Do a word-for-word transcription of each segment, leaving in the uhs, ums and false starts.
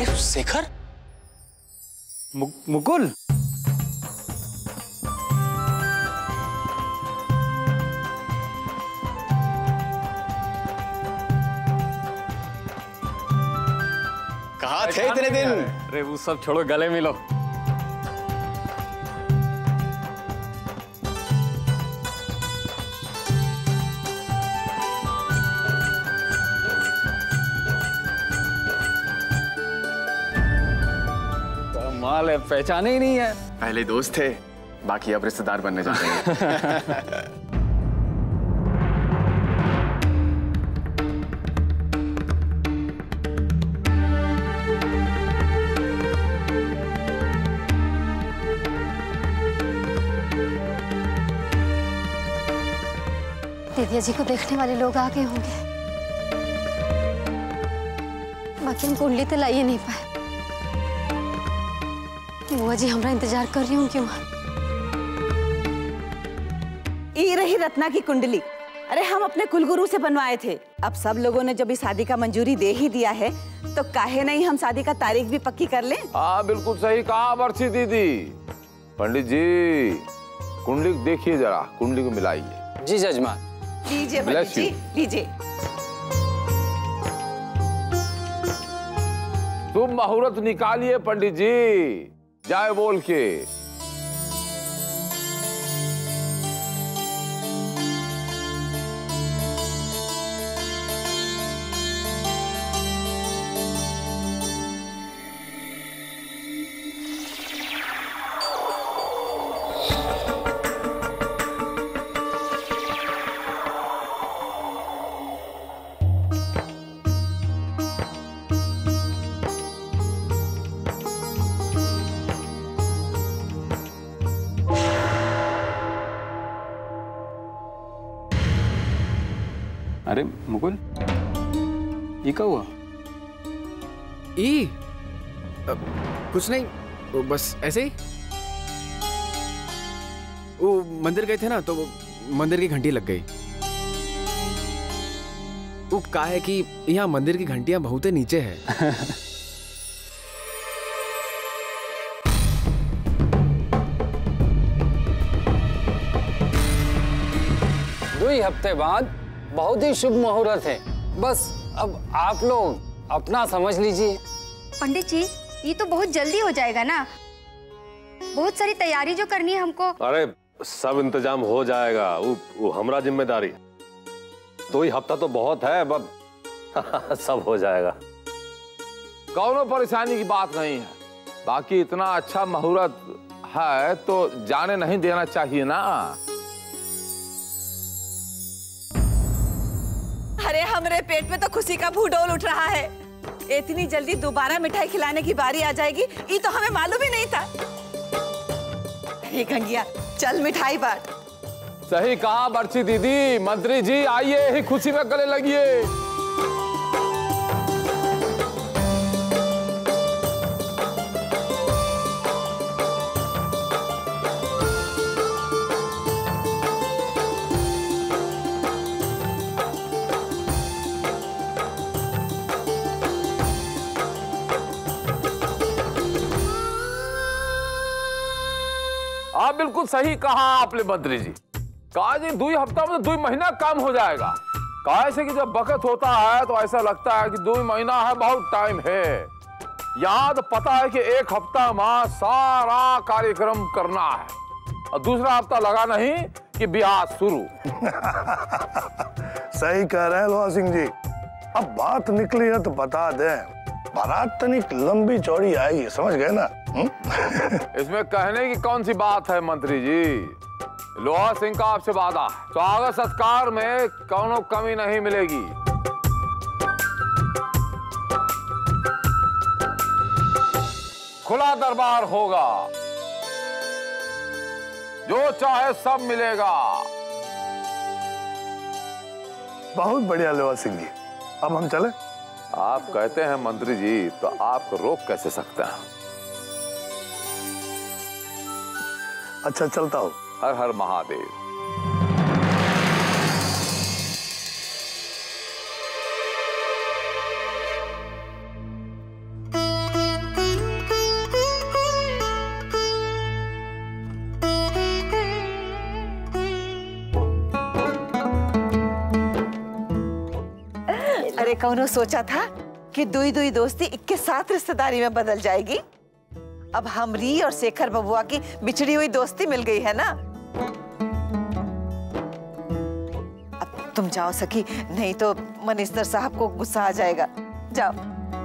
अरे शेखर, मु, मुकुल, कहाँ थे इतने दिन? अरे वो सब छोड़ो, गले मिलो। कमाल है, पहचाने ही नहीं है। पहले दोस्त थे, बाकी अब रिश्तेदार बनने जा रहे हैं। दीदिया जी को देखने वाले लोग आ गए होंगे, बाकी हम कुंडली तो लाइए नहीं पाए। बुआ जी हमारा इंतजार कर रही हूँ क्यों? ई रही रत्ना की कुंडली। अरे हम अपने कुलगुरु से बनवाए थे। अब सब लोगों ने जब इस शादी का मंजूरी दे ही दिया है तो काहे नहीं हम शादी का तारीख भी पक्की कर लें। हाँ बिल्कुल सही कहा बरसी दीदी। पंडित जी कुंडली देखिए जरा, कुंडली को मिलाइए। जी जजमान। लीजिए पंडित जी, लीजिए। तुम मुहूर्त निकालिए पंडित जी, जाए बोल के। अरे मुकुल, ये क्या हुआ? ई कुछ नहीं, वो बस ऐसे ही। वो मंदिर गए थे ना, तो वो मंदिर की घंटी लग गई। वो कहा है कि यहाँ मंदिर की घंटियां बहुत नीचे है। दो ही हफ्ते बाद बहुत ही शुभ मुहूर्त है। बस अब आप लोग अपना समझ लीजिए। पंडित जी ये तो बहुत जल्दी हो जाएगा ना, बहुत सारी तैयारी जो करनी है हमको। अरे सब इंतजाम हो जाएगा, वो, वो हमारा जिम्मेदारी। दो ही हफ्ता तो बहुत है, बस सब हो जाएगा। कौनो परेशानी की बात नहीं है। बाकी इतना अच्छा मुहूर्त है तो जाने नहीं देना चाहिए ना। अरे हमरे पेट में तो खुशी का भूडोल उठ रहा है। इतनी जल्दी दोबारा मिठाई खिलाने की बारी आ जाएगी ये तो हमें मालूम ही नहीं था। अरे गंगिया चल मिठाई बांट। सही कहा बरसी दीदी। मंत्री जी आइए, ही खुशी में गले लगिए। आप बिल्कुल सही कहा आपने मंत्री जी। कहा जी दो हफ्ता में दो महीना काम हो जाएगा। कहा ऐसे कि जब वक्त होता है तो ऐसा लगता है कि दो महीना है, बहुत टाइम है। यहाँ तो पता है कि एक हफ्ता में सारा कार्यक्रम करना है और दूसरा हफ्ता लगा नहीं कि ब्याह शुरू। सही कह रहे हैं लोहा सिंह जी। अब बात निकली है तो बता दें, बारात तनिक लंबी चौड़ी आएगी, समझ गए ना? इसमें कहने की कौन सी बात है मंत्री जी। लोहा सिंह का आपसे वादा है, स्वागत सत्कार में कौनो कमी नहीं मिलेगी। खुला दरबार होगा, जो चाहे सब मिलेगा। बहुत बढ़िया लोहा सिंह जी, अब हम चले? आप कहते हैं मंत्री जी तो आप रोक कैसे सकते हैं। अच्छा चलता हूँ। हर हर महादेव। कौनो सोचा था कि दुई दुई दोस्ती इक्के साथ रिश्तेदारी में बदल जाएगी। अब हमरी और शेखर बबुआ की बिछड़ी हुई दोस्ती मिल गई है ना। अब तुम जाओ सखी, नहीं तो मिनिस्टर साहब को गुस्सा आ जाएगा। जाओ।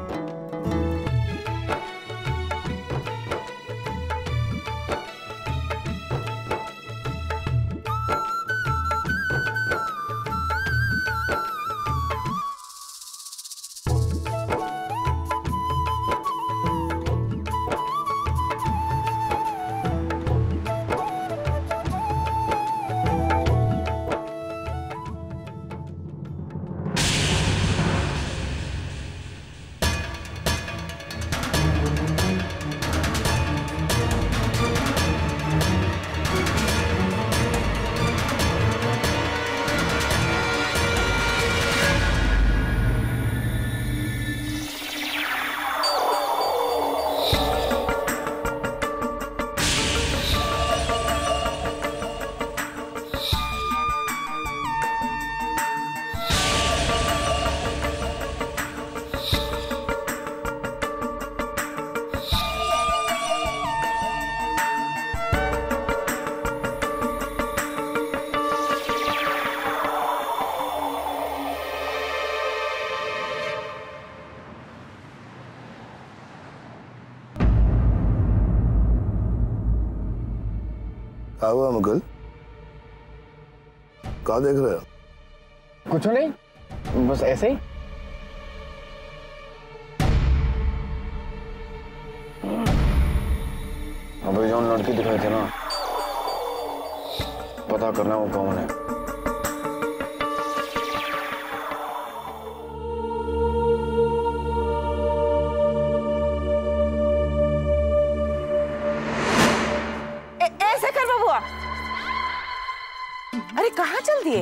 क्या हुआ मुकुल? क्या देख रहे हो? कुछ नहीं, बस ऐसे ही। अभी जो लड़की दिखाई थी ना, पता करना वो कौन है। अरे कहाँ चल दिए?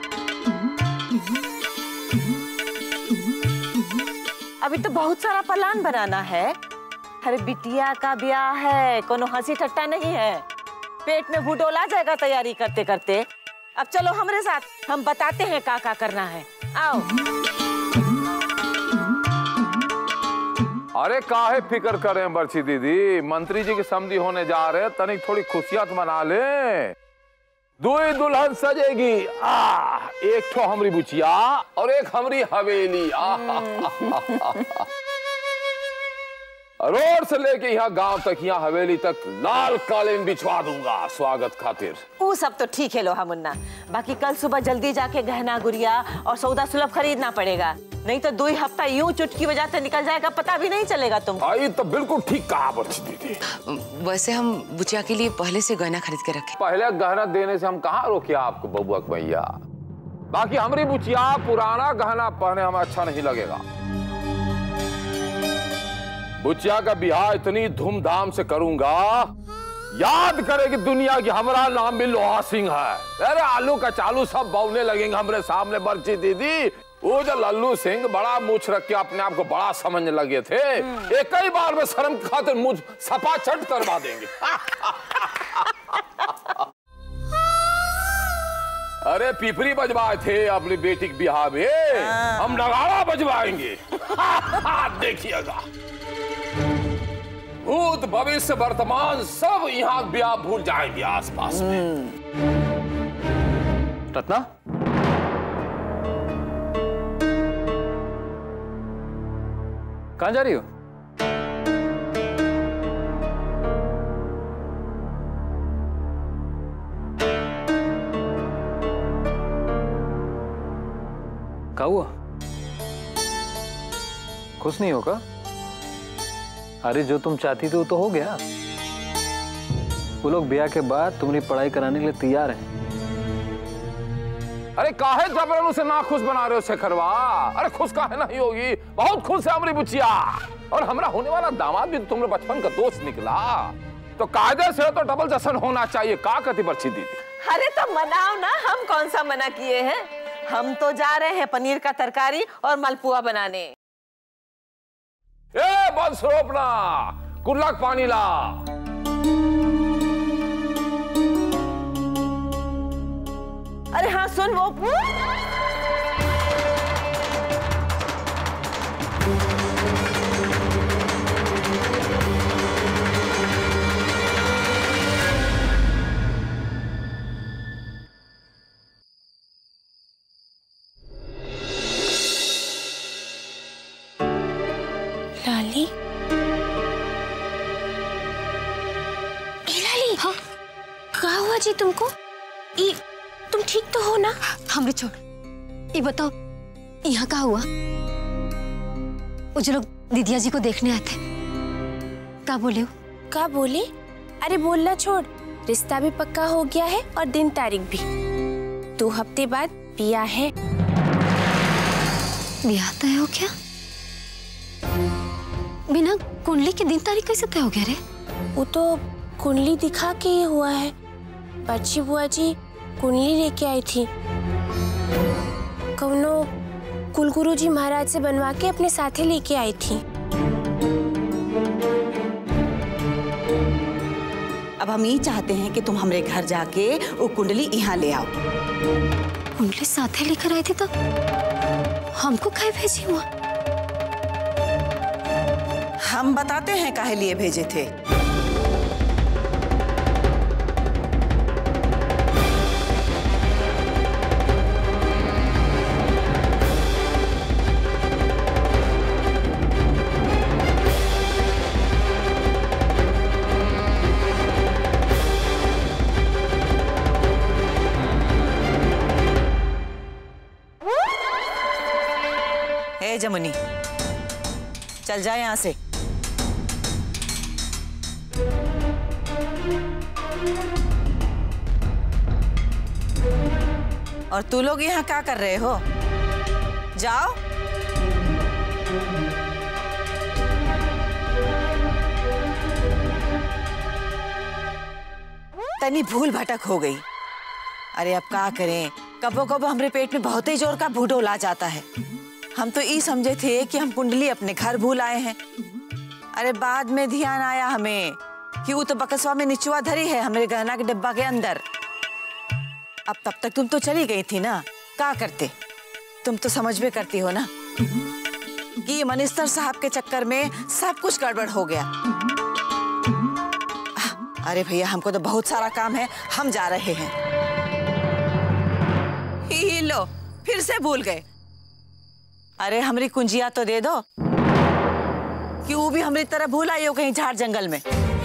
अभी तो बहुत सारा प्लान बनाना है। अरे बिटिया का ब्याह है, कोनो हंसी ठट्टा नहीं है। पेट में भूडोल आ जाएगा तैयारी करते करते। अब चलो हमारे साथ, हम बताते हैं का का करना है। आओ। अरे काहे फिक्र करें बर्छी दीदी, मंत्री जी की समधी होने जा रहे हैं, तनिक थोड़ी खुशियां तो मना ले। दुई दुल्हन सजेगी, आ एक ठो हमरी बुचिया और एक हमरी हवेली। आ रोड से लेके यहाँ गांव तक, यहाँ हवेली तक लाल कालीन बिछवा दूंगा स्वागत खातिर। वो सब तो ठीक है लोहा मुन्ना, बाकी कल सुबह जल्दी जाके गहना गुड़िया और सौदा सुलभ खरीदना पड़ेगा, नहीं तो दो ही हफ्ता यूं चुटकी बजाते निकल जाएगा, पता भी नहीं चलेगा तुम। आई तो बिल्कुल ठीक कहा बच्ची दीदी। वैसे हम बुचिया के लिए पहले से गहना खरीद के रखे। पहले गहना देने से हम कहाँ रोके आपको बबुआ भैया। बाकी हमारी बुचिया पुराना गहना पहने हमें अच्छा नहीं लगेगा। बुचिया का ब्याह इतनी धूमधाम से करूंगा, याद करेगी दुनिया की हमारा नाम भी लोहा सिंह है। अरे आलू का चालू सब बौने लगेंगे हमारे सामने बर्ची दीदी। वो जो लल्लू सिंह बड़ा मूछ रख के अपने आप को बड़ा समझने लगे थे, एक ही बार में शर्म खातिर मुझ सपा चट करवा देंगे। अरे पिपरी बजवाए थे अपनी बेटी के ब्याह में, हम नगाड़ा बजवाएंगे। देखिएगा, भूत भविष्य वर्तमान सब यहाँ ब्याह भूल जाएंगे आसपास में। रत्ना, कहाँ जा रही हो? क्या हुआ? खुश नहीं होगा? अरे जो तुम चाहती थी वो तो हो गया। वो लोग ब्याह के बाद तुम्हारी पढ़ाई कराने के लिए तैयार हैं। अरे काहे जबरन उसे ना खुश बना रहे हो शेखरवा? अरे खुश काहे नहीं होगी, बहुत खुश है हमारी बुचिया। और हमारा होने वाला दामाद भी तुमने बचपन का दोस्त निकला, तो कायदे से तो डबल जश्न होना चाहिए। का कहती बर्छी दीदी? अरे तो मनाओ ना, हम कौन सा मना किए हैं। हम तो जा रहे हैं पनीर का तरकारी और मालपुआ बनाने। ए बंस रोपना, कुल्ला पानी ला। अरे हाँ सुन, वो लाली, लाली, हाँ, क्या हुआ जी तुमको? ई, तुम ठीक तो हो ना? हमरे छोड़, ये बताओ यहाँ क्या हुआ? वो जो लोग दीदिया जी को देखने आए थे, क्या बोले हो? क्या बोले? अरे बोलना छोड़, रिश्ता भी पक्का हो गया है और दिन तारीख भी। दो हफ्ते बाद ब्याह है। ब्याह तय हो क्या? बिना कुंडली के दिन तारीख कैसे तय हो गया रे? वो तो कुंडली दिखा के ही हुआ है। बच्ची बुआ जी कुंडली लेके आई थी, कौनो कुलगुरु जी महाराज से बनवा के अपने साथे लेके आई थी। अब हम ये चाहते हैं कि तुम हमारे घर जाके वो कुंडली यहाँ ले आओ। कुंडली साथे लेकर आई थी तो हमको काहे भेजी हुआ? हम बताते हैं काहे लिए भेजे थे। हे जमुनी, चल जा यहाँ से। और तू लोग यहाँ क्या कर रहे हो? जाओ। तनी भूल भटक हो गई। अरे अब क्या करें, कबो कबो हमारे पेट में बहुत ही जोर का भूडोल आ जाता है। हम तो ये समझे थे कि हम कुंडली अपने घर भूल आए हैं। अरे बाद में ध्यान आया हमें कि वो तो बकसवा में निचुआ धरी है हमारे गहना के डिब्बा के अंदर। अब तब तक तुम तो चली गई थी ना, क्या करते? तुम तो समझ में करती हो ना कि ये मिनिस्टर साहब के चक्कर में सब कुछ गड़बड़ हो गया। अरे भैया, हमको तो बहुत सारा काम है, हम जा रहे हैं। ही लो, फिर से भूल गए। अरे हमारी कुंजिया तो दे दो कि वो भी हमारी तरह भूल आई हो कहीं झाड़ जंगल में।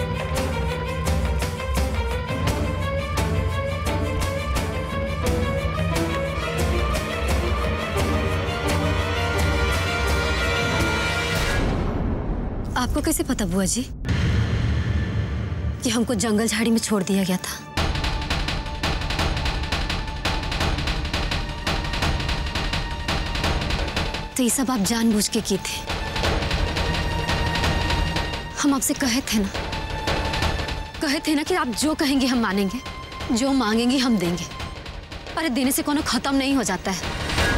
आपको कैसे पता बुआ जी कि हमको जंगल झाड़ी में छोड़ दिया गया था? तो ये सब आप जानबूझ के किए थे। हम आपसे कहे थे ना, कहे थे ना कि आप जो कहेंगे हम मानेंगे, जो मांगेंगे हम देंगे। अरे देने से कोनो खत्म नहीं हो जाता है।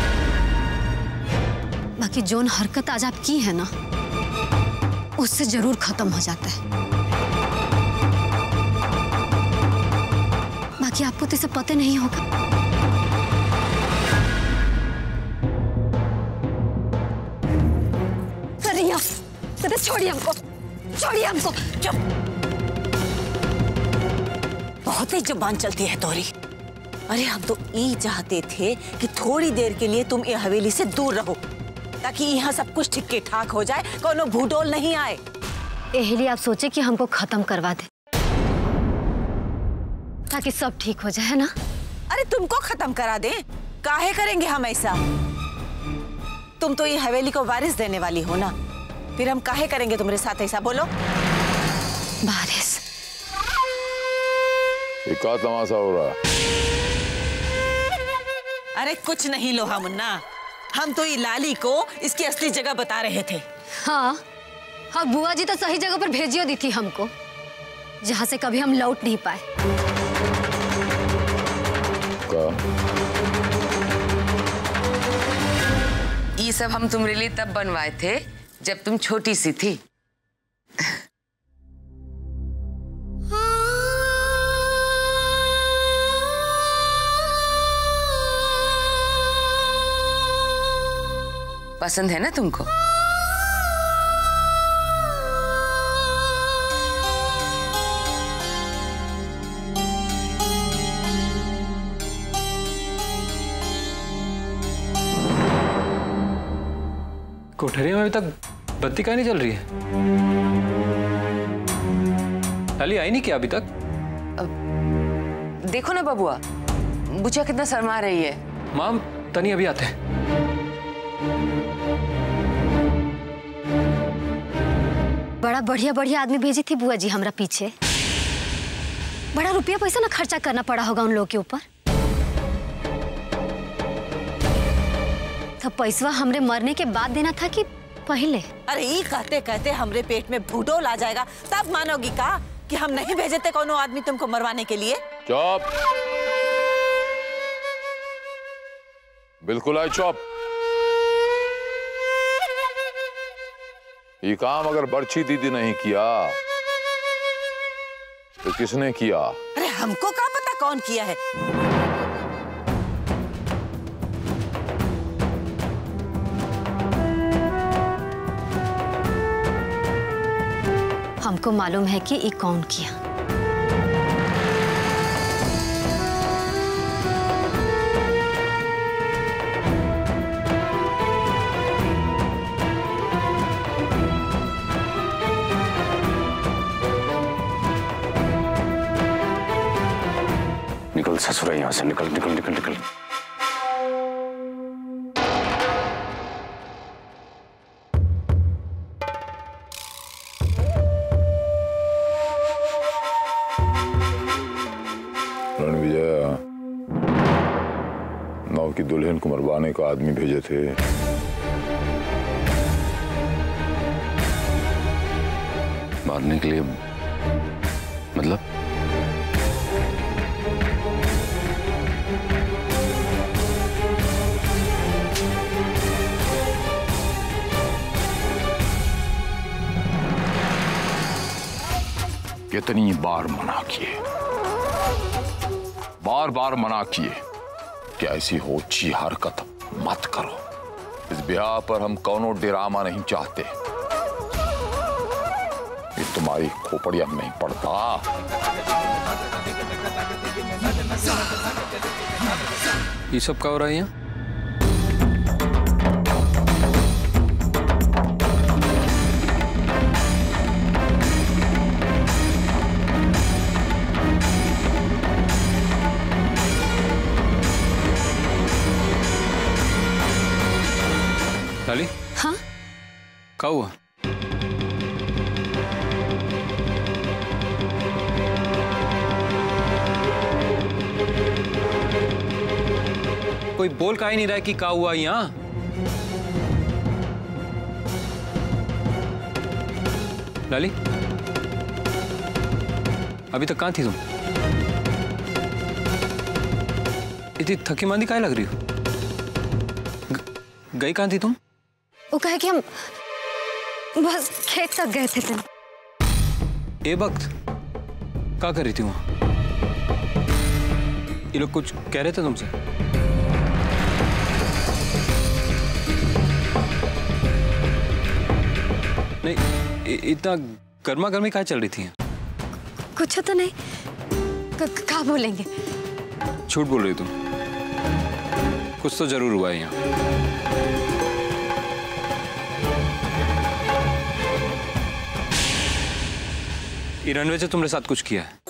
बाकी जोन हरकत आज आप की है ना, उससे जरूर खत्म हो जाता है। बाकी आपको तो सब पता नहीं होगा। तो छोड़िए हमको, छोड़िए हमको। चुप। बहुत ही जुबान चलती है तोरी। अरे हम तो ये चाहते थे कि थोड़ी देर के लिए तुम ये हवेली से दूर रहो, ताकि यहाँ सब कुछ ठीक ठाक हो जाए, कोनो भूडोल नहीं आए। यही आप सोचे कि हमको खत्म करवा दे, ताकि सब ठीक हो जाए ना? अरे तुमको खत्म करा दे? काहे करेंगे हम ऐसा? तुम तो ये हवेली को वारिस देने वाली हो ना, फिर हम काहे करेंगे तुम्हारे साथ ऐसा? बोलो। वारिस? ये क्या तमाशा हो रहा है? अरे कुछ नहीं लोहा मुन्ना, हम तो ये लाली को इसकी असली जगह बता रहे थे। हाँ हाँ, बुआ जी तो सही जगह पर भेजियो दी थी हमको, जहाँ से कभी हम लौट नहीं पाए। ये सब हम तुम्हारे लिए तब बनवाए थे जब तुम छोटी सी थी। पसंद है ना तुमको? कोठरिया में अभी तक बत्ती काहे नहीं जल रही है? लाली आई नहीं क्या अभी तक? देखो ना बबुआ, बुचिया कितना शर्मा रही है। माम तनी अभी आते हैं। बड़ा बढ़िया बढ़िया आदमी भेजी थी बुआ जी हमरा पीछे। बड़ा रुपया पैसा ना खर्चा करना पड़ा होगा उन लोगों के ऊपर। तो पैसा हमरे मरने के बाद देना था कि पहले? अरे ये कहते कहते हमरे पेट में भूडोल आ जाएगा तब मानोगी का कि हम नहीं भेजे थे कोनो आदमी तुमको मरवाने के लिए? चुप, बिल्कुल आई चुप। ये काम अगर बर्छी दीदी नहीं किया तो किसने किया? अरे हमको क्या पता कौन किया है? हमको मालूम है कि ये कौन किया। निकल ससुरा, यहाँ से निकल निकल निकल निकल। रणविजय, नौ की दुल्हन को मरवाने का आदमी भेजे थे। मारने के लिए मतलब? कितनी बार मना किए, बार बार मना किए कि ऐसी होची हरकत मत करो। इस ब्याह पर हम कौनो ड्रामा नहीं चाहते। ये तुम्हारी खोपड़िया में नहीं पड़ता। ये सब क्या हो रहा है यहाँ? लाली? हाँ? क्या हुआ? कोई बोल का ही नहीं रहा है कि क्या हुआ यहाँ? लाली, अभी तक कहाँ थी तुम? इतनी थकी मांदी काहे लग रही हो? गई कहाँ थी तुम? वो कहे कि हम बस खेत तक गए थे तुम। ए वक्त क्या कर रही थी वहां? ये लोग कुछ कह रहे थे तुमसे? नहीं, इतना गर्मा गर्मी क्या चल रही थी? कुछ तो नहीं। क्या बोलेंगे? झूठ बोल रही तुम। कुछ तो जरूर हुआ है यहाँ। रणविजय तुमने साथ कुछ किया है?